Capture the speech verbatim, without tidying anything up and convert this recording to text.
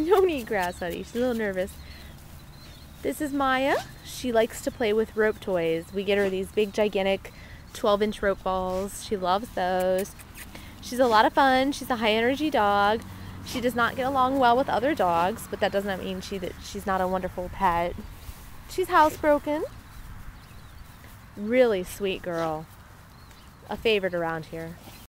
Don't eat grass, honey. She's a little nervous. This is Maya. She likes to play with rope toys. We get her these big, gigantic twelve inch rope balls. She loves those. She's a lot of fun. She's a high energy dog. She does not get along well with other dogs, but that does not mean she that she's not a wonderful pet. She's housebroken. Really sweet girl. A favorite around here.